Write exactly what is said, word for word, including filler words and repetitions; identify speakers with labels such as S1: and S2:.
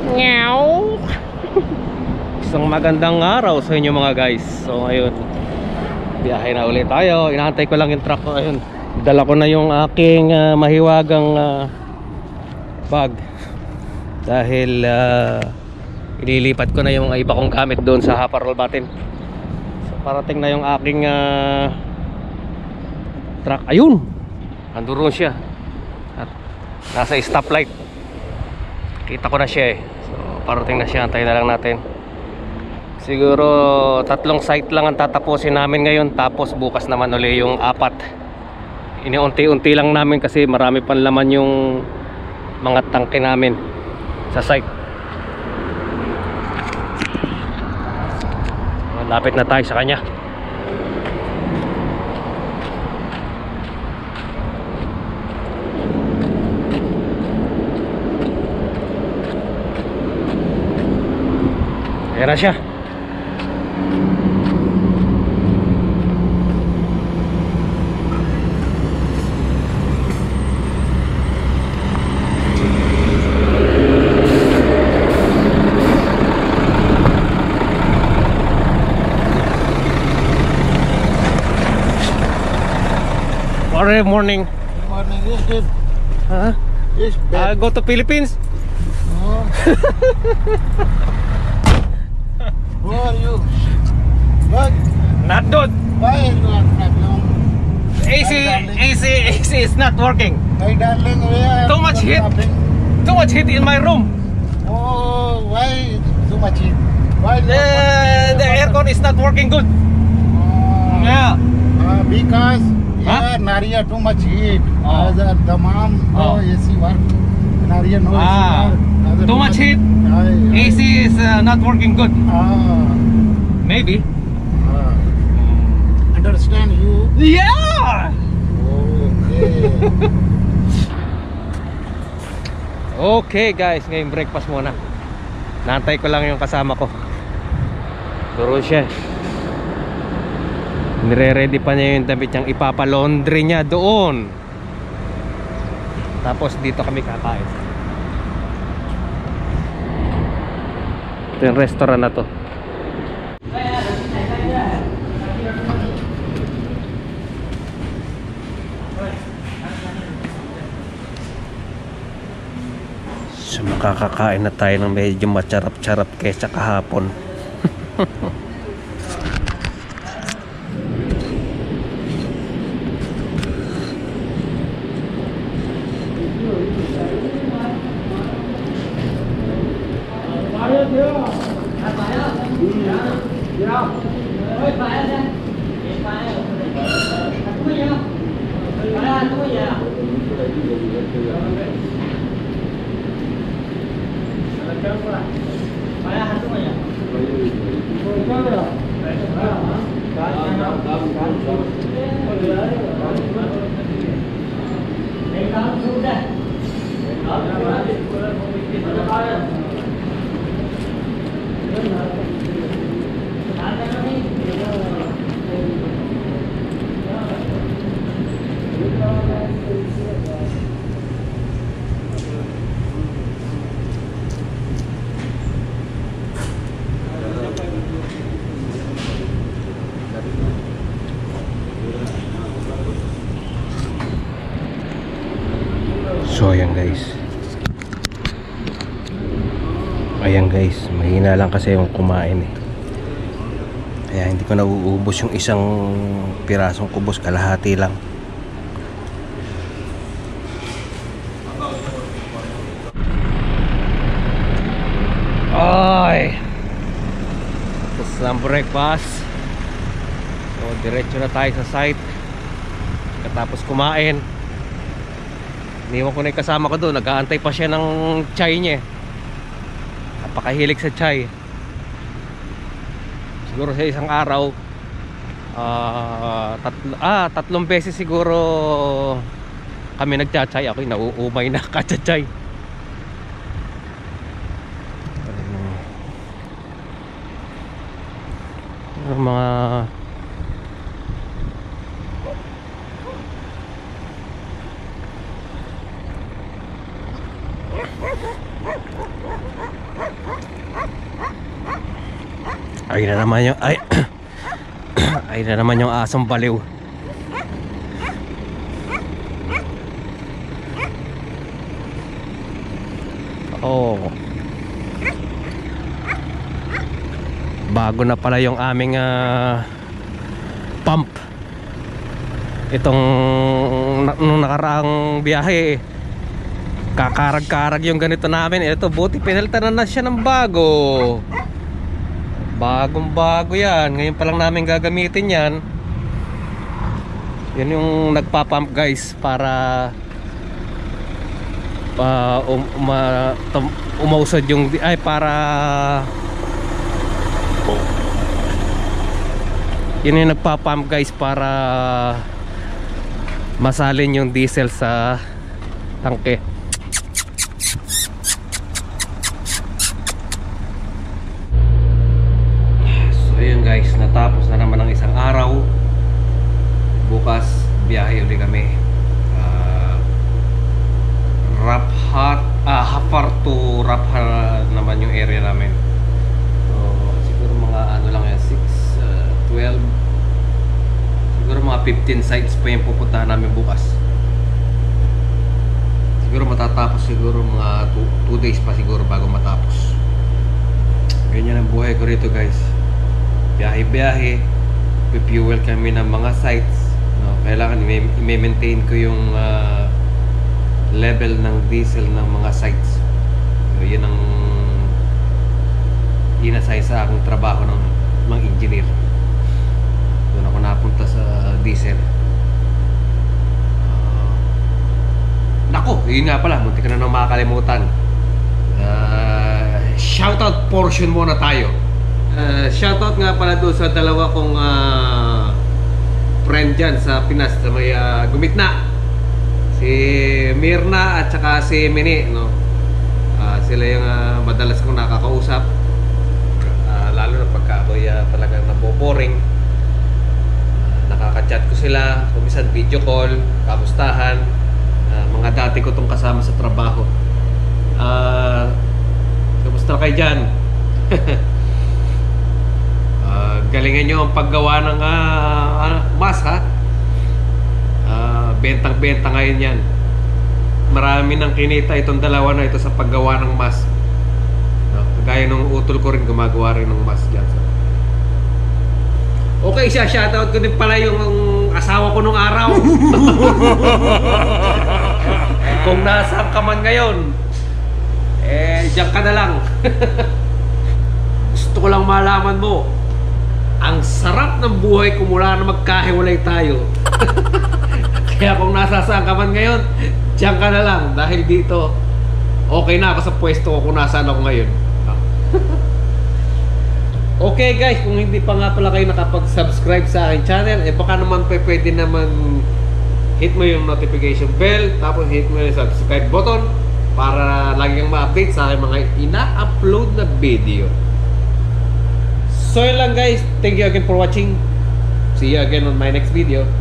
S1: Meow. Isang magandang araw sa inyo mga guys. So ngayon, biyahe na ulit tayo. Inaantay ko lang yung truck ko. Ayun, dala ko na yung aking uh, mahiwagang uh, bag. Dahil uh, ililipat ko na yung iba kong gamit doon sa Haparol Batin. So parating na yung aking uh, truck. Ayun, andun siya. At nasa stoplight. Kita ko na siya eh. So parating na siya, antayin na lang natin. Siguro tatlong site lang ang tatapusin namin ngayon. Tapos bukas naman uli yung apat. Iniunti-unti lang namin kasi marami pang laman yung mga tangke namin sa site. Lapit na tayo sa kanya. Ayan na siya. Good morning.
S2: Good morning. Yes, good.
S1: Huh?
S2: Yes,
S1: Uh,
S2: bad.
S1: go to Philippines.
S2: Oh. Who are you? What?
S1: Not good.
S2: Why you are problem?
S1: A C, A C, A C is not working.
S2: My darling, where?
S1: Too much heat. Too much heat in my room.
S2: Oh, why too much heat? Why?
S1: The, the aircon is not working good.
S2: Oh,
S1: Yeah.
S2: uh, because
S1: Huh?
S2: yeah, Naria too much heat.
S1: Oh.
S2: As a Damam,
S1: Oh.
S2: no A C work. Naria no
S1: Ah,
S2: A C work. As a
S1: too much heat. A
S2: Aye,
S1: C is uh, not working good.
S2: Ah,
S1: Maybe.
S2: ah. Understand you?
S1: Yeah.
S2: Okay.
S1: Okay guys, ngayon breakfast muna. Naantay ko lang yung kasama ko. Turo siya. Nire-ready pa niya yung damit niyang ipapalaundry niya doon. Tapos dito kami kakain. Ito yung restaurant na to. So makakakain na tayo ng medyo macharap-charap kaysa kahapon. So ayan guys. Ayan guys, mahina lang kasi yung kumain eh. Kaya hindi ko na uubos yung isang pirasong kubos, kalahati lang. Ay! Tapos ng breakfast. So diretso na tayo sa site. Katapos kumain, iniwan ko na yung kasama ko doon. Nag-aantay pa siya ng chai niya. Napakahilig sa chai. Siguro sa isang araw uh, tatlo, ah, tatlong beses siguro kami nagcha-chai. Ako'y nauumay na kacha-chai. Mga Ayun na naman yung ay ayun na naman yung asong baliw. Oh. Bago na pala yung aming uh, pump. Itong nung nakaraang biyahe, kakarag-karag yung ganito namin. Ito buti pinalitan na siya ng bago. Bagong bago yan. Ngayon pa lang namin gagamitin yan. Yan yung nagpapump guys, para uh, um, uma, tum, umausad yung ay para yun yung nagpapump guys, para masalin yung diesel sa tangke. Ayun guys, natapos na naman ang isang araw. Bukas biyahe ulit kami. uh, Raphat ah, Hafar to Rapha naman yung area namin. So siguro mga ano lang yan, six, uh, twelve, siguro mga fifteen sites pa yung pupuntahan namin bukas. Siguro matatapos siguro mga two days pa siguro bago matapos. Ganyan ang buhay ko rito guys. Biyahe-biyahe, pifuel kami ng mga sites, no? Kailangan i-maintain ko yung uh, level ng diesel ng mga sites. So, yun ang inasay sa aking trabaho ng mga engineer. Doon ako napunta sa diesel. uh, Nako, yun nga pala, munti ka na nang makakalimutan. uh, Shoutout portion muna tayo. Uh, shoutout nga pala doon sa dalawa kong uh, friend dyan sa Pinas, sa may uh, Gumitna, si Mirna at saka si Mini, no? Uh, sila yung uh, madalas kong nakakausap, uh, lalo na pagka ako'y uh, talagang naboboring. uh, Nakaka-chat ko sila, kumisan video call, kamustahan. uh, Mga dati ko tong kasama sa trabaho. uh, Kamusta kayo dyan? Uh, galingan nyo ang paggawa ng uh, uh, mas ha. uh, Bentang-benta ngayon yan. Marami nang kinita itong dalawa na ito sa paggawa ng mas, no? Kagaya nung utol ko rin, gumagawa rin ng mas dyan. Okay, siya shoutout ko din pala yung asawa ko nung araw. Kung nasaan ka man ngayon, eh diyan ka na lang. Gusto ko lang malaman mo ang sarap ng buhay ko mula na magkahiwalay tayo. Kaya kung nasasaan ka man ngayon, diyan ka na lang. Dahil dito, okay na ako sa pwesto ko kung nasaan ako ngayon. Okay guys, kung hindi pa nga pala kayo nakapag-subscribe sa aking channel, eh baka naman pa pwede naman hit mo yung notification bell, tapos hit mo yung subscribe button para lagi kang ma-update sa aking mga ina-upload na video. So yun lang guys, thank you again for watching. See you again on my next video.